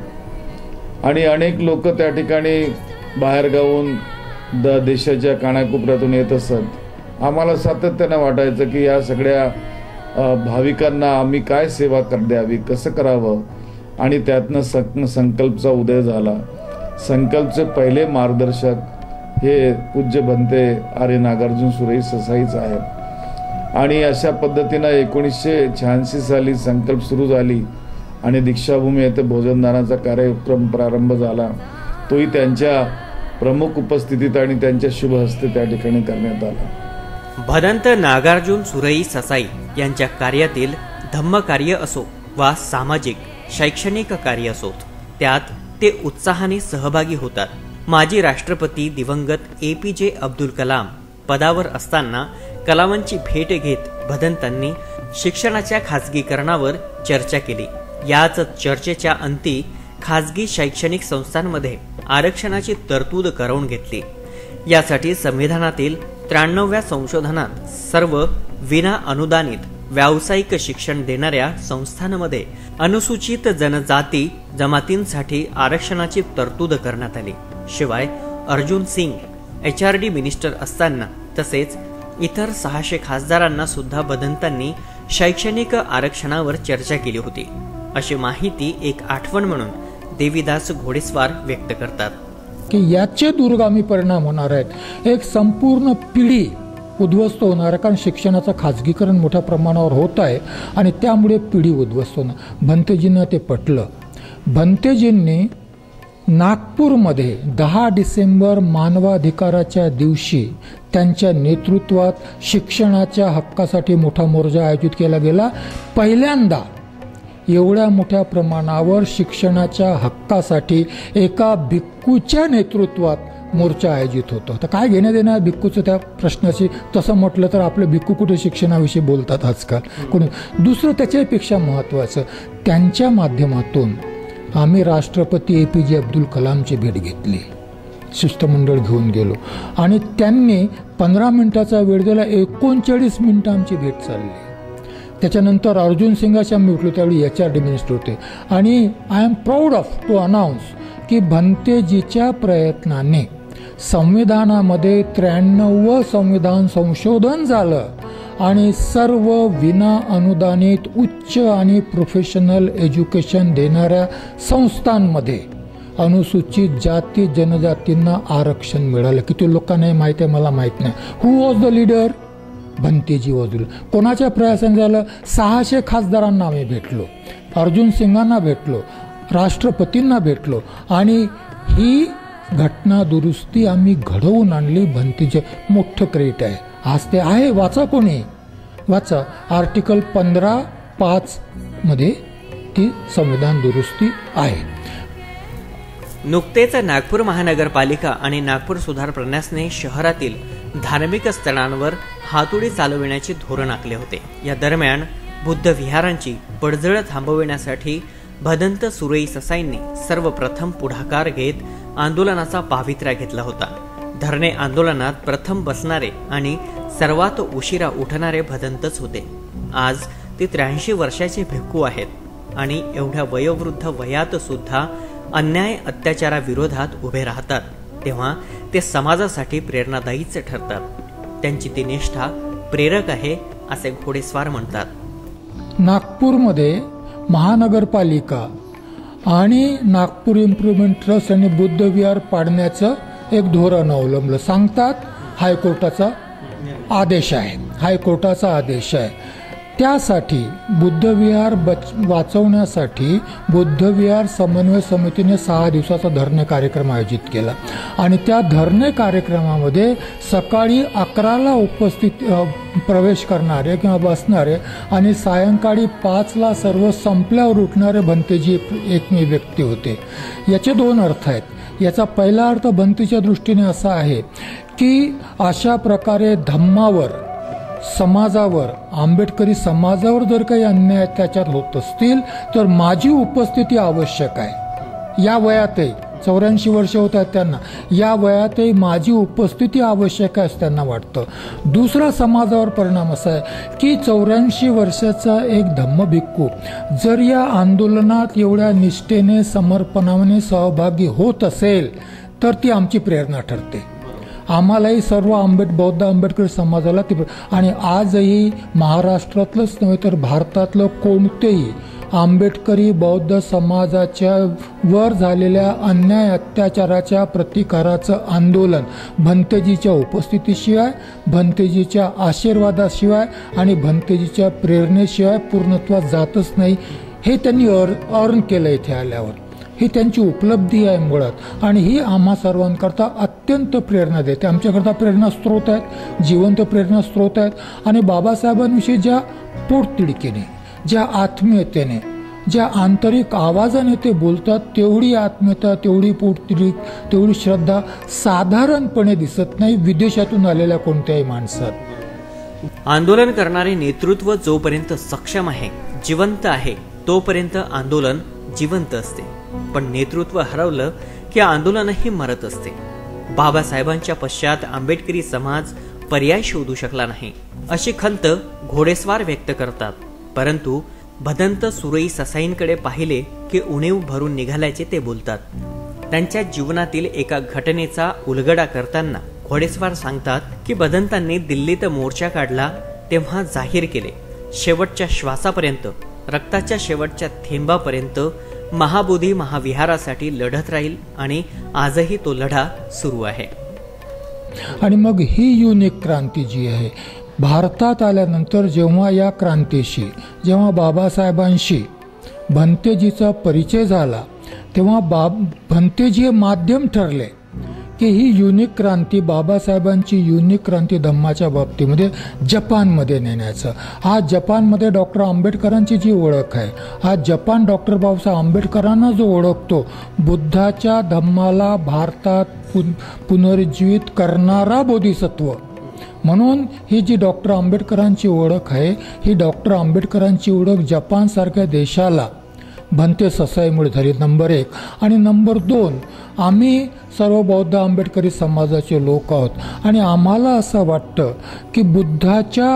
Speaker 7: आणि अनेक लोक त्या ठिकाणी बाहेरगावून देशाच्या कानाकोपऱ्यातून येत असत. आम्हाला सातत्याने वाटायचं की या सगळ्या भाविकांना आम्ही काय सेवा द्यावी, कसं करावं, आणि त्यातनं संकल्पचा उदय झाला. संकल्पचे पहिले मार्गदर्शक हे पूज्य भंते आर्य नागार्जुन सुरई ससाईच आहेत आणि अशा पद्धतीनं 1986 साली संकल्प सुरू झाली आणि दीक्षाभूमी येथे भोजनदानाचा कार्यक्रम प्रारंभ झाला. तोही त्यांच्या प्रमुख उपस्थितीत आणि त्यांच्या शुभ हस्ते त्या ठिकाणी करण्यात आला.
Speaker 4: भदंत नागार्जुन सुरई ससाई यांच्या कार्यातील धम्मकार्य असो वा सामाजिक शैक्षणिक कार्य असोत, त्यात ते उत्साहाने सहभागी होतात. माजी राष्ट्रपती दिवंगत APJ अब्दुल कलाम पदावर असताना कलामांची भेट घेत भदंतांनी शिक्षणाच्या खासगीकरणावर चर्चा केली. याच चर्चेच्या अंती खासगी शैक्षणिक संस्थांमध्ये आरक्षणाची तरतूद करवून घेतली. यासाठी संविधानातील 93व्या संशोधनात सर्व विना अनुदानित व्यावसायिक शिक्षण देणाऱ्या संस्थांमध्ये अनुसूचित जनजाती जमातींसाठी आरक्षणाची तरतूद करण्यात आली. शिवाय अर्जुन सिंग HRD मिनिस्टर असताना तसेच इतर 600 खासदारांना सुद्धा भदंतांनी शैक्षणिक आरक्षणावर चर्चा केली होती, अशी माहिती एक आठवण म्हणून देवीदास घोडेस्वार व्यक्त करतात
Speaker 5: की याचे दूरगामी परिणाम होणार आहेत. एक संपूर्ण पिढी उद्ध्वस्त होणार आहे, कारण शिक्षणाचं खाजगीकरण मोठ्या प्रमाणावर होत आहे आणि त्यामुळे पिढी उद्ध्वस्त होणार. भंतेजींना ते पटलं. भंतेजींनी नागपूरमध्ये 10 डिसेंबर मानवाधिकाराच्या दिवशी त्यांच्या नेतृत्वात शिक्षणाच्या हक्कासाठी मोठा मोर्चा आयोजित केला गेला. पहिल्यांदा एवढ्या मोठ्या प्रमाणावर शिक्षणाच्या हक्कासाठी एका भिक्खूच्या नेतृत्वात मोर्चा आयोजित होतो. तर काय घेणं देणार भिक्खूचं त्या प्रश्नाशी? तसं म्हटलं तर आपले भिक्खू कुठे शिक्षणाविषयी बोलतात आजकाल कोणी. दुसरं त्याच्यापेक्षा महत्त्वाचं, त्यांच्या माध्यमातून आम्ही राष्ट्रपती APJ अब्दुल कलामची भेट घेतली. शिष्टमंडळ घेऊन गेलो आणि त्यांनी 15 मिनिटाचा वेळ दिला. 39 मिनिटं आमची भेट चालली. त्याच्यानंतर अर्जुन सिंगाशी आम्ही भेटलो, त्यावेळी HRD मिनिस्टर होते. आणि I am proud of to announce की भंतेजीच्या प्रयत्नाने संविधानामध्ये 93वं संविधान संशोधन झालं आणि सर्व विना अनुदानित उच्च आणि प्रोफेशनल एज्युकेशन देणाऱ्या संस्थांमध्ये अनुसूचित जाती जनजातींना आरक्षण मिळालं. किती लोकांना माहिती आहे मला माहीत नाही. Who was the leader? Bhanteji was the leader. कोणाच्या प्रयासाने झालं? 600 खासदारांना आम्ही भेटलो, अर्जुन सिंगांना भेटलो, राष्ट्रपतींना भेटलो आणि ही घटना दुरुस्ती आम्ही घडवून आणली. भंतेजी मोठं क्रेडिट आहे. आज ते आहे. वाचा, कोणी वाचा. आर्टिकल 15(5) मध्ये ती संविधान दुरुस्ती आहे.
Speaker 4: नुकतेच नागपूर महानगरपालिका आणि नागपूर सुधार प्रन्यासने शहरातील धार्मिक स्थळांवर हातोडी चालविण्याचे धोरण आखले होते. या दरम्यान बुद्ध विहारांची पडझड थांबविण्यासाठी भदंत सुरई ससाईंनी सर्वप्रथम पुढाकार घेत आंदोलनाचा पावित्र्य घेतला होता. धरणे आंदोलनात प्रथम बसणारे आणि सर्वात उशिरा उठणारे भदंतच होते. आज ते 83 वर्षाचे भिक्खू आहेत आणि एवढ्या वयोवृद्ध वयात सुद्धा अन्याय अत्याचाराविरोधात उभे राहतात. तेव्हा ते समाजासाठी प्रेरणादायीच ठरतात. त्यांची ती निष्ठा प्रेरक आहे, असे घोडेस्वार म्हणतात.
Speaker 5: नागपूरमध्ये महानगरपालिका आणि नागपूर इम्प्रुव्हमेंट ट्रस्ट यांनी बुद्ध विहार पाडण्याचं एक धोरण अवलंबलं. सांगतात हायकोर्टाचा आदेश आहे, हायकोर्टाचा आदेश आहे. त्यासाठी बुद्धविहार वाचवण्यासाठी बुद्धविहार समन्वय समितीने 6 दिवसाचा धरणे कार्यक्रम आयोजित केला आणि त्या धरणे कार्यक्रमामध्ये सकाळी 11ला प्रवेश करणारे किंवा बसणारे आणि सायंकाळी 5ला सर्व संपल्यावर उठणारे भंतेजी एकमेव व्यक्ती होते. याचे 2 अर्थ आहेत. याचा पहिला अर्थ भंतेच्या दृष्टीने असा आहे की अशा प्रकारे धम्मावर, समाजावर, आंबेडकरी समाजावर जर काही अन्याय अत्याचार होत असतील तर माझी उपस्थिती आवश्यक आहे. या वयातही 84 वर्ष होत आहेत त्यांना, या वयातही माझी उपस्थिती आवश्यक आहे असं त्यांना वाटतं. दुसरा समाजावर परिणाम असा आहे की 84 वर्षाचा एक धम्मभिक्खू जर या आंदोलनात एवढ्या निष्ठेने समर्पणाने सहभागी होत असेल तर ती आमची प्रेरणा ठरते. आम्हालाही सर्व बौद्ध आंबेडकरी समाजाला ती, आणि आजही महाराष्ट्रातलंच नव्हे तर भारतातलं कोणतेही आंबेडकरी बौद्ध समाजाच्या वर झालेल्या अन्याय अत्याचाराच्या प्रतिकाराचं आंदोलन भंतेजीच्या उपस्थितीशिवाय, भंतेजीच्या आशीर्वादाशिवाय आणि भंतेजीच्या प्रेरणेशिवाय पूर्णत्वात जातच नाही. हे त्यांनी अर्न केलं इथे आल्यावर. ही त्यांची उपलब्धी आहे मुळात, आणि ही आम्हा सर्वांकरता अत्यंत प्रेरणा देते. आमच्याकरता प्रेरणा स्रोत आहेत, जिवंत प्रेरणा स्रोत आहेत. आणि बाबासाहेबांविषयी ज्या पोटतिडकीने, ज्या आत्मीयतेने, ज्या आंतरिक आवाजाने ते बोलतात, तेवढी आत्मीयता, तेवढी पोटतिडक, तेवढी श्रद्धा साधारणपणे दिसत नाही विदेशातून आलेल्या कोणत्याही माणसात.
Speaker 4: आंदोलन करणारे नेतृत्व जोपर्यंत सक्षम आहे, जिवंत आहे, तोपर्यंत आंदोलन जिवंत असते. पण नेतृत्व हरवलं की आंदोलनही मरत असते. बाबासाहेबांच्या पश्चात आंबेडकरी समाज पर्याय शोधू शकला नाही अशी खंत घोडेस्वार व्यक्त करतात. परंतु भदंत सुरई ससाईंकडे पाहिले की उणीव भरून निघाल्याचे ते बोलतात. त्यांच्या जीवनातील एका घटनेचा उलगडा करताना घोडेस्वार सांगतात की भदंतांनी दिल्लीत मोर्चा काढला तेव्हा जाहीर केले, शेवटच्या श्वासापर्यंत, रक्ताच्या शेवटच्या थेंबापर्यंत महाबोधी महाविहारासाठी लढत राहील, आणि आजही तो लढा सुरू आहे.
Speaker 5: आणि मग ही युनिक क्रांती जी आहे भारतात आल्यानंतर, जेव्हा या क्रांतीशी, जेव्हा बाबासाहेबांशी भंतेजीचा परिचय झाला, तेव्हा भंतेजी हे माध्यम ठरले की ही युनिक क्रांती, बाबासाहेबांची युनिक क्रांती धम्माच्या बाबतीमध्ये जपानमध्ये नेण्याचं. आज जपानमध्ये डॉक्टर आंबेडकरांची जी ओळख आहे, आज जपान डॉक्टर बाबासाहेब आंबेडकरांना जो ओळखतो, बुद्धाच्या धम्माला भारतात पुनर्जीवित करणारा बोधिसत्व म्हणून ही जी डॉक्टर आंबेडकरांची ओळख आहे, ही डॉक्टर आंबेडकरांची ओळख जपानसारख्या देशाला भंते ससाईमुळे झाली, नंबर 1. आणि नंबर 2, आम्ही सर्व बौद्ध आंबेडकरी समाजाचे लोक आहोत आणि आम्हाला असं वाटतं की बुद्धाच्या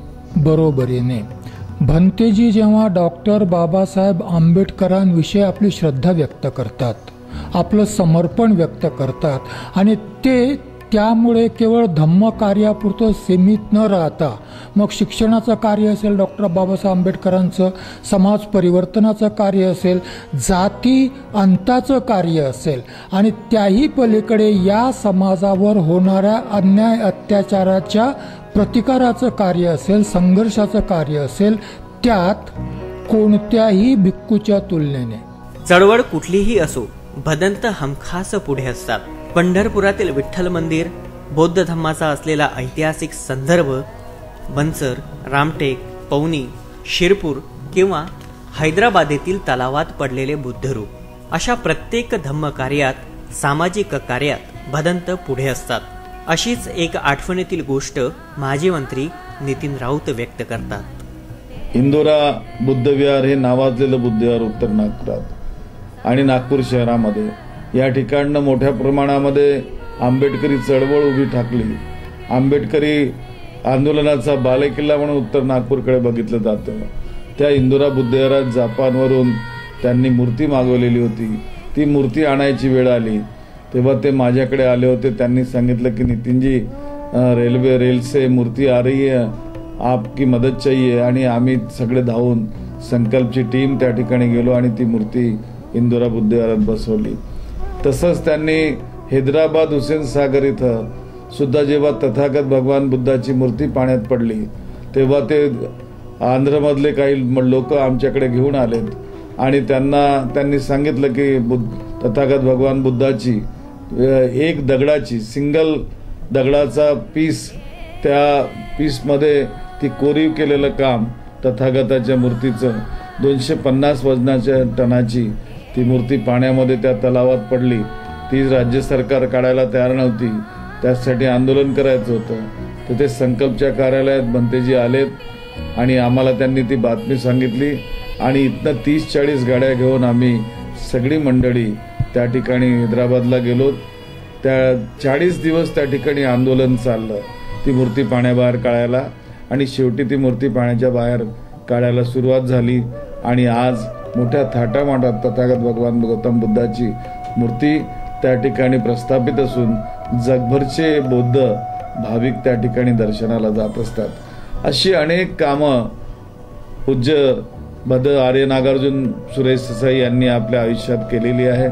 Speaker 5: बरोबरीने भंतेजी जेव्हा डॉक्टर बाबासाहेब आंबेडकरांविषयी आपली श्रद्धा व्यक्त करतात, आपलं समर्पण व्यक्त करतात, आणि ते त्यामुळे केवळ धम्म कार्यापुरतं सीमित न राहता मग शिक्षणाचं कार्य असेल, डॉक्टर बाबासाहेब आंबेडकरांचं समाज परिवर्तनाचं कार्य असेल, जाती अंताचं कार्य असेल, आणि त्याही पलीकडे या समाजावर होणाऱ्या अन्याय अत्याचाराच्या प्रतिकाराचं कार्य असेल, संघर्षाचं कार्य असेल, त्यात कोणत्याही भिक्खूच्या तुलनेने
Speaker 4: चळवळ कुठलीही असो, भदंत हमखास पुढे असतात. पंढरपुरातील विठ्ठल मंदिर, बौद्ध धम्माचा असलेला ऐतिहासिक संदर्भ, बनसर, रामटेक, पवनी, शिरपूर किंवा हैदराबादेतील तलावात पडलेले बुद्धरूप, अशा प्रत्येक धम्म कार्यात, सामाजिक कार्यात भदंत पुढे असतात. अशीच एक आठवणीतील गोष्ट माजी मंत्री नितीन राऊत व्यक्त करतात.
Speaker 7: इंदोरा बुद्धविहार हे नावाजलेलं बुद्धविहार उत्तर नागपुरात आणि नागपूर शहरामध्ये, या ठिकाणनं मोठ्या प्रमाणामध्ये आंबेडकरी चळवळ उभी ठाकली. आंबेडकरी आंदोलनाचा बालेकिल्ला म्हणून उत्तर नागपूरकडे बघितलं जातं. त्या इंदोरा बुद्धविहारात जपानवरून त्यांनी मूर्ती मागवलेली होती. ती मूर्ती आणायची वेळ आली तेव्हा ते माझ्याकडे आले होते. त्यांनी सांगितलं की नितीनजी, रेल से मूर्ती आ रही है, आपकी मदत चाहिए. आणि आम्ही सगळे धावून संकल्पची टीम त्या ठिकाणी गेलो आणि ती मूर्ती इंदोरा बुद्धविहारात बसवली. तसंच त्यांनी हैदराबाद हुसेन सागर इथं सुद्धा जेव्हा तथागत भगवान बुद्धाची मूर्ती पाण्यात पडली तेव्हा ते आंध्रमधले काही लोक आमच्याकडे घेऊन आलेत आणि त्यांनी सांगितलं की तथागत भगवान बुद्धाची एक दगडाची, सिंगल दगडाचा पीस, त्या पीसमध्ये ती कोरीव केलेलं काम तथागताच्या मूर्तीचं 250 वजनाच्या टनाची ती मूर्ती पाण्यामध्ये त्या तलावात पडली. ती राज्य सरकार काढायला तयार नव्हती, त्यासाठी आंदोलन करायचं होतं. तर ते संकल्पच्या कार्यालयात भंतेजी आलेत आणि आम्हाला त्यांनी ती बातमी सांगितली आणि इथनं 30-40 गाड्या घेऊन आम्ही सगळी मंडळी त्या ठिकाणी हैदराबादला गेलो. त्या 40 दिवस त्या ठिकाणी आंदोलन चाललं ती मूर्ती पाण्याबाहेर काढायला, आणि शेवटी ती मूर्ती पाण्याच्या बाहेर काढायला सुरुवात झाली. आणि आज मोठ्या थाटामाटात तथागत भगवान गौतम बुद्धाची मूर्ती त्या ठिकाणी प्रस्थापित असून जगभरचे बौद्ध भाविक त्या ठिकाणी दर्शनाला जात असतात. अशी अनेक कामं पूज्य बद आर्य नागार्जुन सुरेश ससाई यांनी आपल्या आयुष्यात केलेली आहे.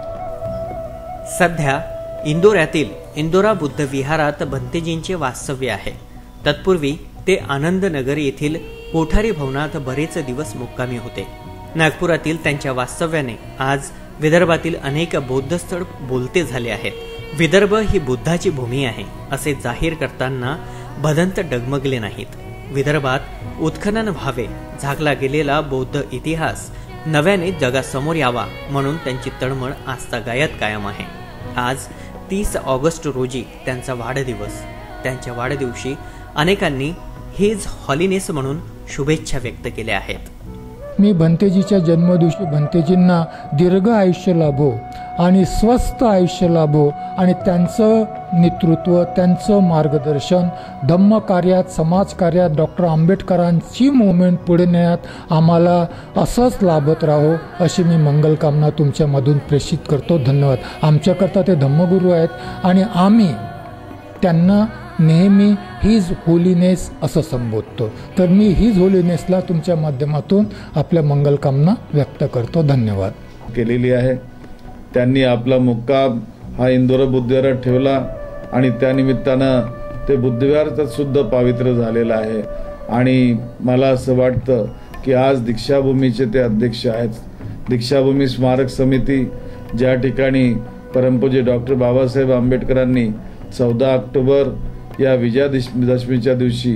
Speaker 4: सध्या इंदोऱ्यातील इंदोरा बुद्ध विहारात भंतेजींचे वास्तव्य आहे. तत्पूर्वी ते आनंदनगर येथील कोठारी भवनात बरेच दिवस मुक्कामी होते. नागपुरातील त्यांच्या वास्तव्याने आज विदर्भातील अनेक बौद्ध स्थळ बोलते झाले आहेत. विदर्भ ही बुद्धाची भूमी आहे असे जाहीर करताना भदंत डगमगले नाहीत. विदर्भात उत्खनन व्हावे, झाकला गेलेला बौद्ध इतिहास नव्याने जगासमोर यावा म्हणून त्यांची तळमळ आजतागायत कायम आहे. आज 30 ऑगस्ट रोजी त्यांचा वाढदिवस. त्यांच्या वाढदिवशी अनेकांनी हिज हॉलिनेस म्हणून शुभेच्छा व्यक्त केल्या आहेत.
Speaker 5: मी भंतेजीच्या जन्मदिवशी भंतेजींना दीर्घ आयुष्य लाभो आणि स्वस्थ आयुष्य लाभो, आणि त्यांचं नेतृत्व, त्यांचं मार्गदर्शन धम्मकार्यात, समाजकार्यात, डॉक्टर आंबेडकरांची मुवमेंट पुढे नेण्यात आम्हाला असंच लाभत राहो अशी मी मंगलकामना तुमच्यामधून प्रेषित करतो. धन्यवाद. आमच्याकरता ते धम्मगुरू आहेत आणि आम्ही त्यांना नेहमी हिज होलीनेस असं संबोधतो. तर मी हिज होलीनेसला तुमच्या माध्यमातून आपल्या मंगलकामना व्यक्त करतो. धन्यवाद.
Speaker 7: केलेली आहे. त्यांनी आपला मुक्काम हा इंदोर बुद्धविहारात ठेवला आणि त्यानिमित्तानं ते बुद्धविहारात सुद्धा पवित्र झालेलं आहे. आणि मला असं वाटतं की आज दीक्षाभूमीचे ते अध्यक्ष आहेत. दीक्षाभूमी स्मारक समिती ज्या ठिकाणी परमपूज्य डॉक्टर बाबासाहेब आंबेडकरांनी 14 ऑक्टोबर या विजयादशमीच्या दिवशी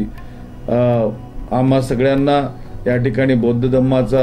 Speaker 7: आम्हा सगळ्यांना या ठिकाणी बौद्ध धम्माचा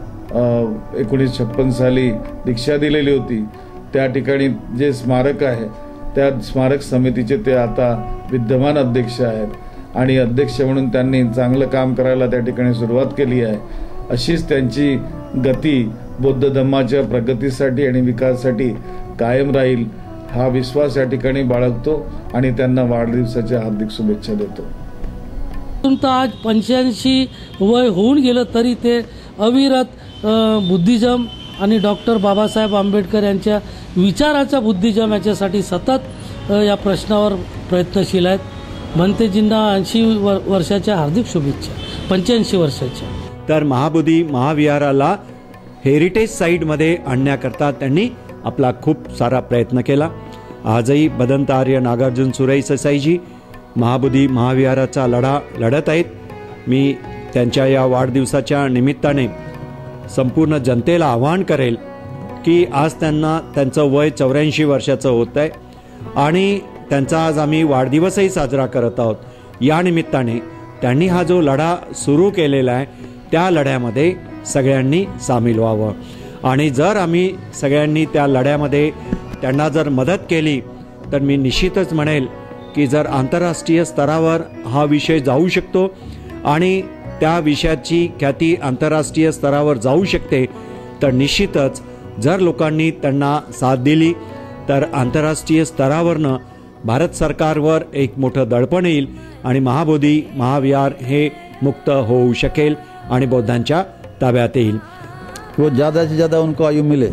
Speaker 7: 1956 साली दीक्षा दिलेली होती. त्या ठिकाणी जे स्मारक आहे त्या स्मारक समितीचे ते आता विद्यमान अध्यक्ष आहेत, आणि अध्यक्ष म्हणून त्यांनी चांगलं काम करायला त्या ठिकाणी सुरुवात केली आहे. अशीच त्यांची गती बौद्ध धम्माच्या प्रगतीसाठी आणि विकासासाठी कायम राहील हा विश्वास या ठिकाणी बाळगतो आणि त्यांना वाढदिवसाच्या हार्दिक शुभेच्छा देतो.
Speaker 6: आज 85 वय होऊन गेलं तरी ते अविरत बुद्धिझम आणि डॉक्टर बाबासाहेब आंबेडकर यांच्या विचाराचा बुद्धिझम याच्यासाठी सतत या प्रश्नावर प्रयत्नशील आहेत. भंतेजींना 80 वर्षाच्या हार्दिक शुभेच्छा. 85 वर्षाच्या.
Speaker 3: तर महाबोधी महाविहाराला हेरिटेज साईटमध्ये आणण्याकरता त्यांनी आपला खूप सारा प्रयत्न केला. आजही भदंत आर्य नागार्जुन सुरेश ससाईजी महाबोधी महाविहाराचा लढा लढत आहेत. मी त्यांच्या या वाढदिवसाच्या निमित्ताने संपूर्ण जनतेला आवाहन करेल की आज त्यांना त्यांचं वय 84 वर्षाचं होत आहे आणि त्यांचा आज आम्ही वाढदिवसही साजरा करत आहोत. या निमित्ताने त्यांनी हा जो लढा सुरू केलेला आहे त्या लढ्यामध्ये सगळ्यांनी सामील व्हावं, आणि जर आम्ही सगळ्यांनी त्या लढ्यामध्ये त्यांना जर मदत केली तर मी निश्चितच म्हणेल की जर आंतरराष्ट्रीय स्तरावर हा विषय जाऊ शकतो आणि त्या विषयाची ख्याती आंतरराष्ट्रीय स्तरावर जाऊ शकते, तर निश्चितच जर लोकांनी त्यांना साथ दिली तर आंतरराष्ट्रीय स्तरावरनं भारत सरकारवर एक मोठं दडपण येईल आणि महाबोधी महाविहार हे मुक्त होऊ शकेल आणि बौद्धांच्या ताब्यात येईल.
Speaker 1: वो ज़्यादा से ज़्यादा उनको आयु मिले,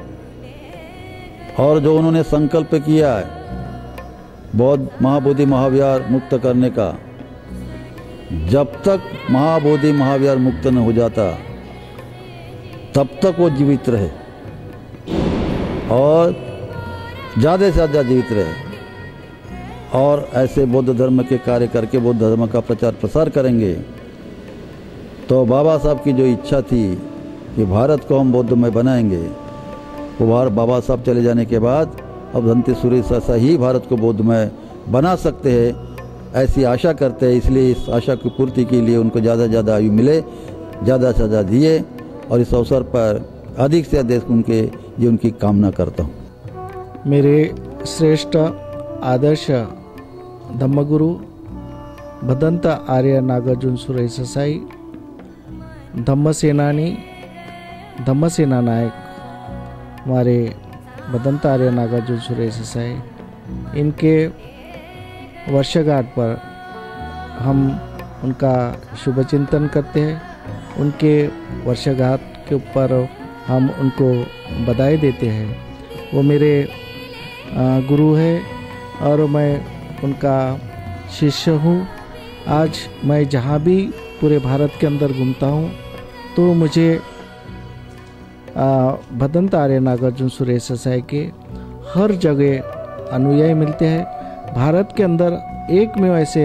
Speaker 1: और जो उन्होंने संकल्प किया है बौद्ध महाबोधि महाविहार मुक्त करने का, जब तक महाबोधि महाविहार मुक्त न हो जाता तब तक वो जीवित रहे और ज़्यादा से ज़्यादा जीवित रहे, और ऐसे बौद्ध धर्म के कार्य करके बौद्ध धर्म का प्रचार प्रसार करेंगे. तो बाबा साहब की जो इच्छा थी कि भारत को हम बौद्धमय बनाएंगे, वो बाबा साहब चले जाने के बाद अब भंते सुरेश ससाई ही भारत को बौद्धमय बना सकते हैं, ऐसी आशा करते हैं. इसलिए इस आशा की पूर्ति के लिए उनको ज़्यादा से ज़्यादा आयु मिले, ज़्यादा से ज़्यादा दिए, और इस अवसर पर अधिक से अधिक उनके जीवन की कामना करता हूँ.
Speaker 8: मेरे श्रेष्ठ आदर्श धम्मगुरु भदंत आर्य नागार्जुन सुरेश ससाई, धम्मसेना नायक हमारे भदंत आर्य नागार्जुन सुरेश साई, इनके वर्षगांठ पर हम उनका शुभ चिंतन करते हैं। उनके वर्षगांठ के ऊपर हम उनको बधाई देते हैं। वो मेरे गुरु है और मैं उनका शिष्य हूँ। आज मैं जहाँ भी पूरे भारत के अंदर घूमता हूँ तो मुझे भदंत आर्य नागार्जुन सुरेश साई के हर जगह अनुयायी मिलते हैं। भारत के अंदर एक में ऐसे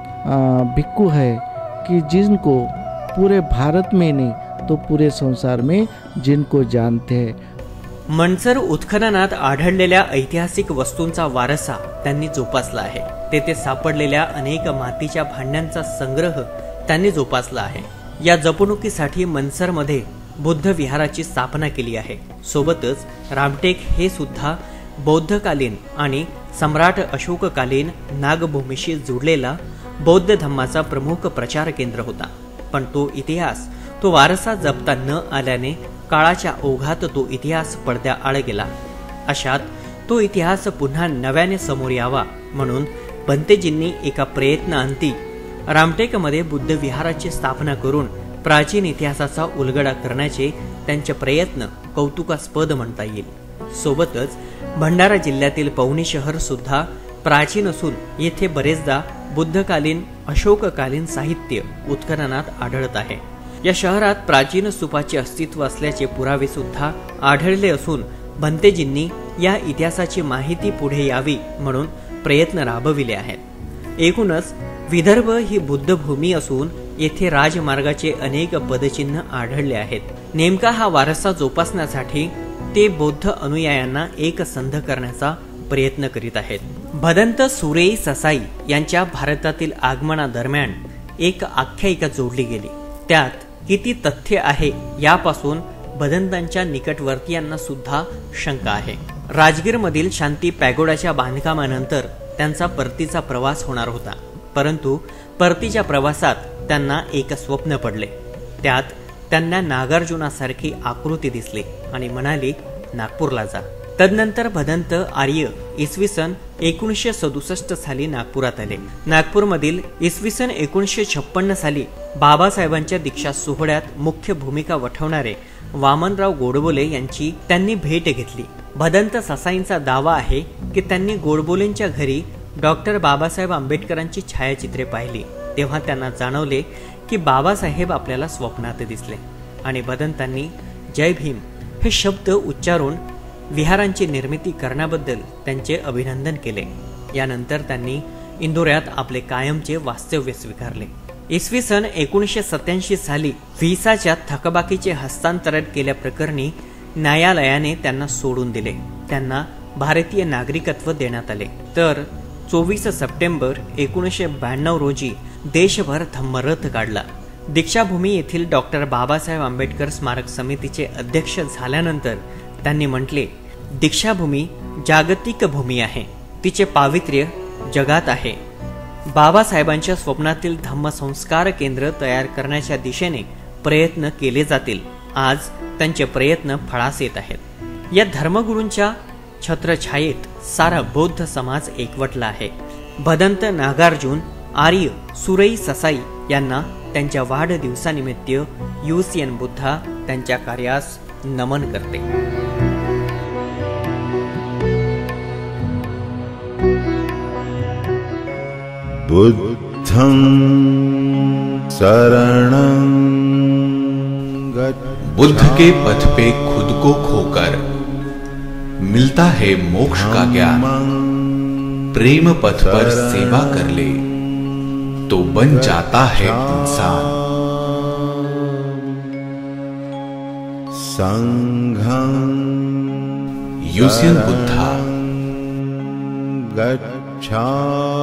Speaker 8: भिक्खु है कि जिनको पूरे भारत में नहीं तो पूरे संसार में जिनको जानते हैं।
Speaker 4: मंचर उत्खननात आढळलेल्या ऐतिहासिक वस्तूंचा वारसा त्यांनी जोपासला आहे। तेथे सापडलेल्या अनेक मातीच्या भांड्यांचा संग्रह त्यांनी जोपासला आहे। या जपणुकीसाठी मनसरमध्ये बुद्ध विहाराची स्थापना केली आहे। सोबतच रामटेक हे सुद्धा बौद्धकालीन आणि सम्राट अशोककालीन नागभूमीशी जोडलेला बौद्ध धम्माचा प्रमुख प्रचार केंद्र होता। पण तो इतिहास, तो वारसा जपता न आल्याने काळाच्या ओघात तो इतिहास पडद्याआड गेला। अशात तो इतिहास पुन्हा नव्याने समोर यावा म्हणून भंतेजींनी एका प्रयत्नांती रामटेकमध्ये बुद्ध विहाराची स्थापना करून प्राचीन इतिहासाचा उलगडा करण्याचे त्यांचे प्रयत्न कौतुकास्पद म्हणता येईल। सोबतच भंडारा जिल्ह्यातील पवनी शहर सुद्धा प्राचीन असून येथे बरेचदा बुद्धकालीन अशोककालीन साहित्य उत्खननात आढळत आहे। या शहरात प्राचीन स्तूपाचे अस्तित्व असल्याचे पुरावे सुद्धा आढळले असून भंतेजींनी या इतिहासाची माहिती पुढे यावी म्हणून प्रयत्न राबविले आहेत। एकूणच विदर्भ ही बुद्ध भूमी असून येथे राजमार्गाचे अनेक पदचिन्ह आढळले आहेत। नेमका हा वारसा जोपासण्यासाठी ते बौद्ध अनुयायांना एक संध करण्याचा प्रयत्न करीत आहेत। भदंत सुरेई ससाई यांच्या भारतातील आगमनादरम्यान एक आख्यायिका जोडली गेली। त्यात किती तथ्य आहे यापासून भदंतांच्या निकटवर्तीयांना सुद्धा शंका आहे। राजगीरमधील शांती पॅगोडाच्या बांधकामानंतर त्यांचा परतीचा प्रवास होणार होता, परंतु परतीच्या प्रवासात त्यांना एक स्वप्न पडले। त्यात त्यांना नागार्जुनासारखी आकृती दिसली आणि म्हणाली, नागपूरला जा। तदनंतर भदंत आर्य इसवी सन 1967 साली नागपुरात आले। नागपूरमधील इसवी सन 1956 साली बाबासाहेबांच्या दीक्षा सोहळ्यात मुख्य भूमिका वठवणारे वामनराव गोडबोले यांची त्यांनी भेट घेतली। भदंत ससाईंचा दावा आहे की त्यांनी गोडबोलेंच्या घरी डॉक्टर बाबासाहेब आंबेडकरांची छायाचित्रे पाहिली, तेव्हा त्यांना जाणवले की बाबासाहेब आपल्याला स्वप्नात दिसले आणि भदंतांनी जय भीम हे शब्द उच्चारून विहारांची निर्मिती करण्याबद्दल त्यांचे अभिनंदन केले। यानंतर त्यांनी इंदोऱ्यात आपले कायमचे वास्तव्य स्वीकारले। इसवी सन 1987 साली व्हिसाच्या थकबाकीचे हस्तांतरण केल्याप्रकरणी न्यायालयाने त्यांना सोडून दिले। त्यांना भारतीय नागरिकत्व देण्यात आले। तर 24 सप्टेंबर 1992 रोजी देशभर धम्मरथ काढला। दीक्षाभूमी येथील डॉक्टर बाबासाहेब आंबेडकर स्मारक समितीचे अध्यक्ष झाल्यानंतर त्यांनी म्हटले, दीक्षाभूमी जागतिक भूमी आहे, तिचे पावित्र्य जगात आहे। बाबासाहेबांच्या स्वप्नातील धम्मसंस्कार केंद्र तयार करण्याच्या दिशेने प्रयत्न केले जातील। आज त्यांचे प्रयत्न फळास येत आहेत। या धर्मगुरूंच्या छत्रछायेत सारा बौद्ध समाज एकवटला आहे। भदंत नागार्जुन आर्य सुरेई ससाई यांना त्यांच्या वाढदिवसानिमित्त युसीएन बुद्धा त्यांच्या कार्यास नमन करते।
Speaker 9: बुद्धं शरणं
Speaker 2: बुद्ध के पथ पे खुद को खोकर मिलता है मोक्ष का ज्ञान। प्रेम पथ पर सेवा कर ले तो बन जाता है इंसान।
Speaker 9: संघं
Speaker 2: युसीएन बुद्धा
Speaker 9: गच्छामि।